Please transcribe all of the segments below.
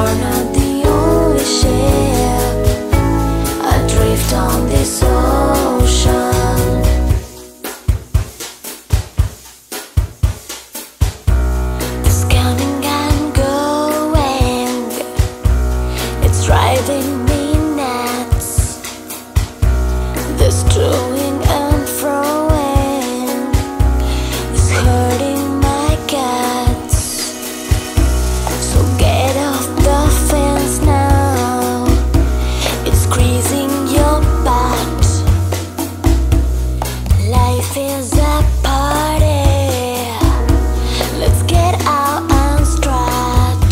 You're not the only ship adrift on this ocean. This coming and going, it's driving me nuts. This toing and froing is hurting my guts. So get off the fence now, it's greasing your butt. Life is a party, let's get out and strut.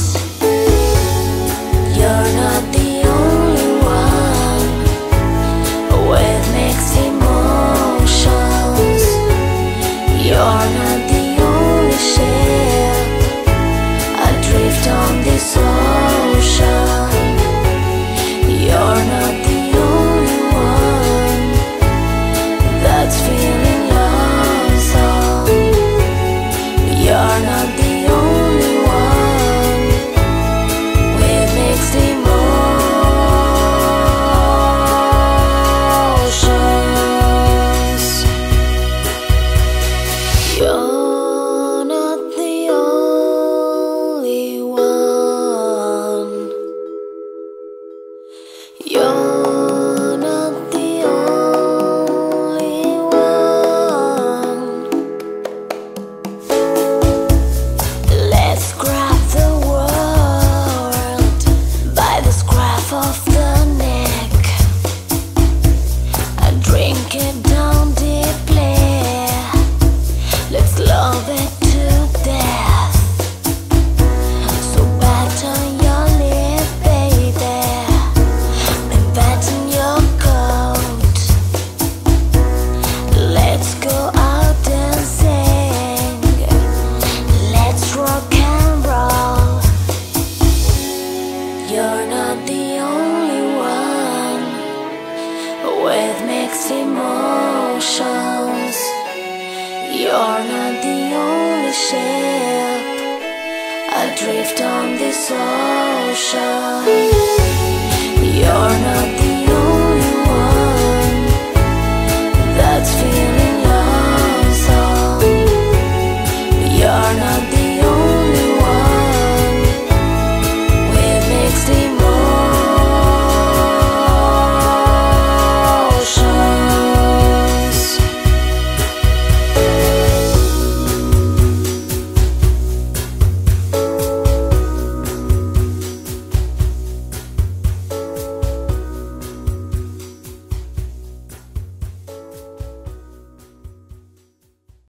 You're not the only one with mixed emotions. You're not the only ship adrift on this ocean. You're not the only one that's feeling lonesome. You're not the only one with mixed emotions. You're not the only one. You're not the only one. Let's grab the world by the scruff of the neck and drink it down deeply. Let's love it to death. So batten your lip, baby, and batten your coat. Let's go out dancing, let's rock and roll. You're not the only one with mixed emotions. You're not the only ship adrift on this ocean.